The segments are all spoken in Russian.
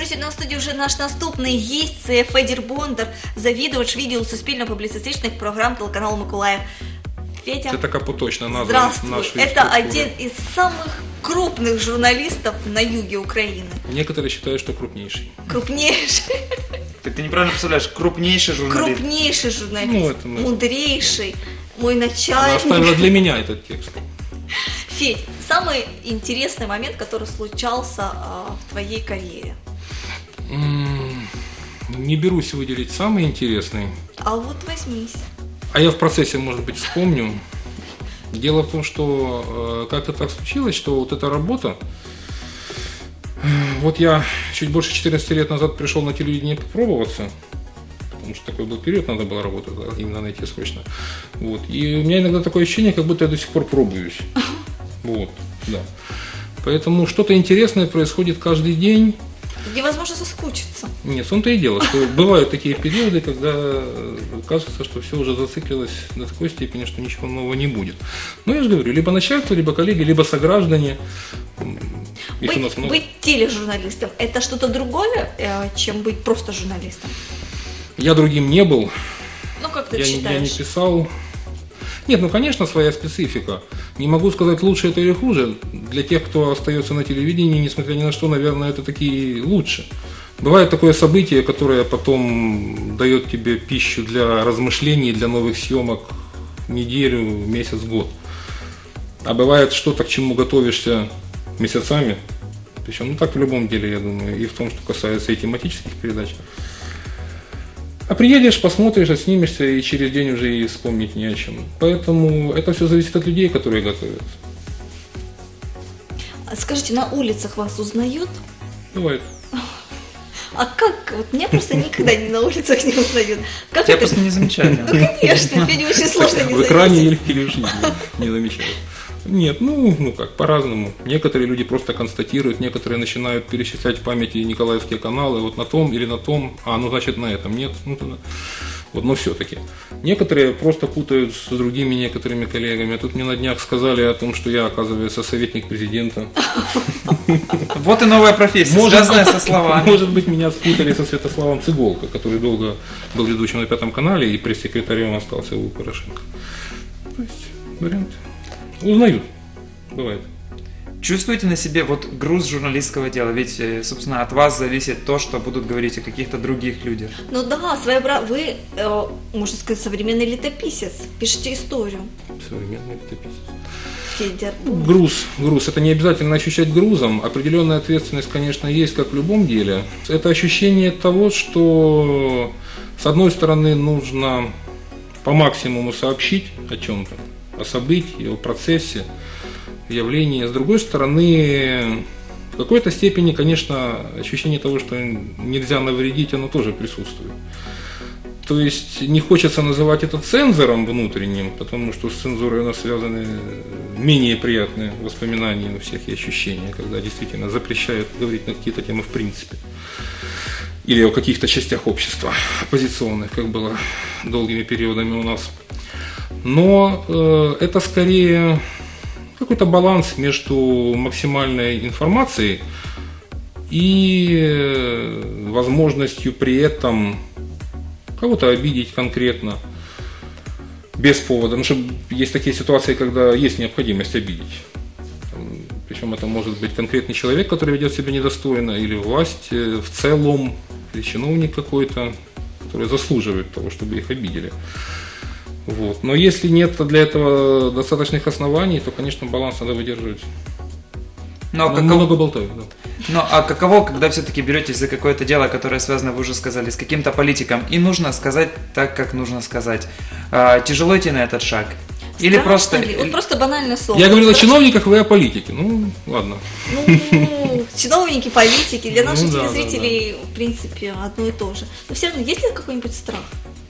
сьогодні на студії вже наш наступний гість, це Федір Бондар, завідувач відділу суспільно-публіцистичних програм телеканалу Миколаїв. Федя, это такая поточная назва здравствуй. нашей Это структуры. один из самых крупных журналистов на юге Украины. Некоторые считают, что крупнейший. Крупнейший. Так ты неправильно представляешь, крупнейший журналист. Крупнейший журналист. Ну, это мы- Мудрейший. Мой Она начальник. оставила для меня этот текст. Федь, самый интересный момент, который случался в твоей карьере. Не берусь выделить самый интересный. А вот возьмись. А я в процессе, может быть, вспомню. Дело в том, что как-то так случилось, что вот эта работа, вот я чуть больше 14 лет назад пришел на телевидение попробоваться, потому что такой был период, надо было работать, да, именно найти срочно. Вот. И у меня иногда такое ощущение, как будто я до сих пор пробуюсь. Вот, да. Поэтому что-то интересное происходит каждый день. Невозможно соскучиться. Нет, в том-то и дело, что бывают такие периоды, когда кажется, что все уже зациклилось до такой степени, что ничего нового не будет. Но я же говорю, либо начальство, либо коллеги, либо сограждане. Их у нас много. Быть тележурналистом – это что-то другое, чем быть просто журналистом? Я другим не был, Ну, как ты я считаешь? не писал. Нет, ну, конечно, своя специфика. Не могу сказать, лучше это или хуже. Для тех, кто остается на телевидении, несмотря ни на что, наверное, это такие лучше. Бывает такое событие, которое потом дает тебе пищу для размышлений, для новых съемок неделю, месяц, год. А бывает что-то, к чему готовишься месяцами. Причем, ну так в любом деле, я думаю, и в том, что касается и тематических передач. А приедешь, посмотришь, отснимешься, и через день уже и вспомнить не о чем. Поэтому это все зависит от людей, которые готовят. Скажите, на улицах вас узнают? Бывает. А как? Вот меня просто никогда на улицах не узнают. Как Я это? просто не замечаю. Ну, конечно, Федя очень сложно не В экране заметить. или в жизни не замечают. Нет, ну как, по-разному. Некоторые люди просто констатируют, некоторые начинают перечислять в памяти николаевские каналы, вот на том или на том, ну значит на этом, нет, ну тогда. Вот, но все-таки. Некоторые просто путают с другими некоторыми коллегами. Тут мне на днях сказали о том, что я, оказывается, советник президента. Вот и новая профессия, связанная со словами. Может быть, меня спутали со Святославом Цыголко, который долго был ведущим на Пятом канале и пресс-секретарем остался у Порошенко. То есть, варианты. Узнают. Бывает. Чувствуете на себе вот груз журналистского дела? Ведь, собственно, от вас зависит то, что будут говорить о каких-то других людях. Ну да, вы, можно сказать, современный летописец. Пишите историю. Современный летописец. Федя. Груз. Это не обязательно ощущать грузом. Определенная ответственность, конечно, есть, как в любом деле. Это ощущение того, что, с одной стороны, нужно по максимуму сообщить о чем-то, о событии, о процессе, явлении. С другой стороны, в какой-то степени, конечно, ощущение того, что нельзя навредить, оно тоже присутствует. То есть не хочется называть это цензором внутренним, потому что с цензурой у нас связаны менее приятные воспоминания у всех и ощущения, когда действительно запрещают говорить на какие-то темы в принципе. Или о каких-то частях общества оппозиционных, как было долгими периодами у нас. Но это скорее какой-то баланс между максимальной информацией и возможностью при этом кого-то обидеть конкретно, без повода. Потому что есть такие ситуации, когда есть необходимость обидеть. Причем это может быть конкретный человек, который ведет себя недостойно, или власть в целом, или чиновник какой-то, который заслуживает того, чтобы их обидели. Вот. Но если нет для этого достаточных оснований, то, конечно, баланс надо выдерживать. Много болтают, да. Ну а каково, когда все-таки беретесь за какое-то дело, которое связано, вы уже сказали, с каким-то политиком, и нужно сказать так, как нужно сказать? Тяжело идти на этот шаг? Или Страшно просто... ли? Вот просто банальное слово. Я говорил о чиновниках, вы о политике. Ну, ладно. Ну, чиновники, политики, для наших Ну, да, телезрителей, в принципе, одно и то же. Но все равно, есть ли какой-нибудь страх?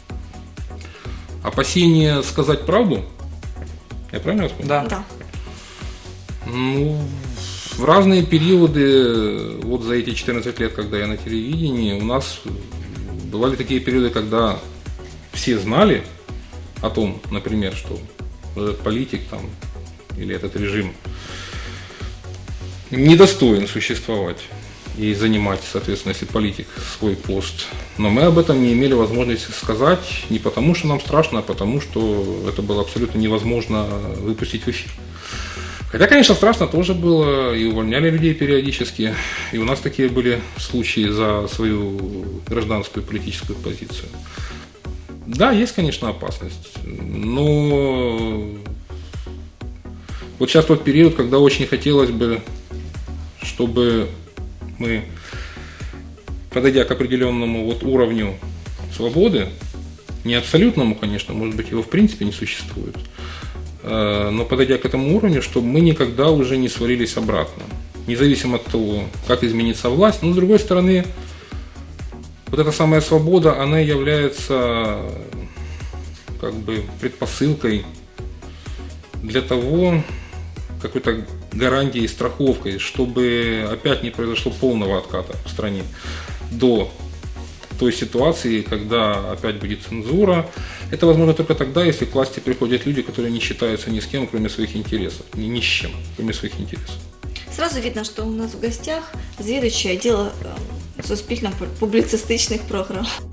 Опасение сказать правду? Я правильно вас понял? Да. Ну, в разные периоды, вот за эти 14 лет, когда я на телевидении, у нас бывали такие периоды, когда все знали о том, например, что этот политик там, или этот режим недостоин существовать. и занимать, соответственно, если политик, свой пост. Но мы об этом не имели возможности сказать не потому, что нам страшно, а потому, что это было абсолютно невозможно выпустить в эфир. Хотя, конечно, страшно тоже было, и увольняли людей периодически, и у нас такие были случаи за свою гражданскую политическую позицию. Да, есть, конечно, опасность, но вот сейчас тот период, когда очень хотелось бы, чтобы мы, подойдя к определенному вот уровню свободы, не абсолютному, конечно, может быть, его в принципе не существует, но подойдя к этому уровню, чтобы мы никогда уже не свалились обратно, независимо от того, как изменится власть. Но с другой стороны, вот эта самая свобода, она является как бы предпосылкой для того, какой-то гарантией, страховкой, чтобы опять не произошло полного отката в стране до той ситуации, когда опять будет цензура. Это возможно только тогда, если к власти приходят люди, которые не считаются ни с кем, кроме своих интересов, ни с чем, кроме своих интересов. Сразу видно, що у нас в гостях завідувача відділу суспільно-публіцистичних програм.